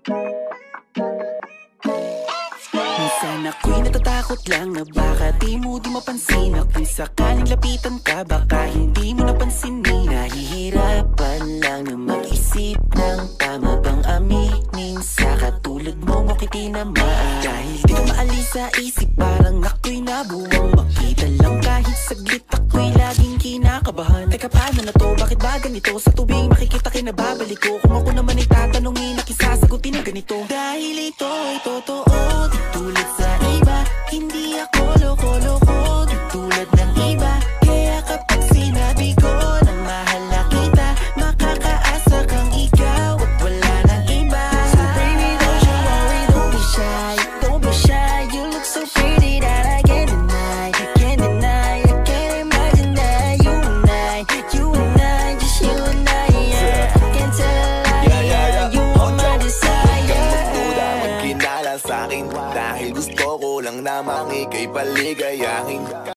Minsan ako'y natatakot lang na baka di mo di mapansin na kung sakaling lapitan ka baka hindi mo napansinin. Nahihirapan lang na mag-isip ng tama bang aminin sa katulad mong ako'y tinamaan. Dahil di ko maalis sa isip parang ako'y nabuwang makita lang kahit saglit ako'y laging kinakabahan. Teka paano na to? Bakit ba ganito? Sa tuwing makikita kinababalik ko. Kung ako naman ay tatanungin nakisasagutin ng ganito. Dahil ito ay totoo, di tulad sa iba. Hindi ako loko-loko, di tulad ng iba. Kaya kapag sinabi ko na mahal na kita, makakaasa kang ikaw at wala nang iba. So baby, don't you worry, don't be shy, don't be shy. You look so pretty that I can't deny, can't deny. I can't imagine that you and I, just you and I, yeah. I can't tell a lie, yeah. You are my desire. Magduda, magkinala sa'kin dahil gusto ko lang namang ika'y paligayahin.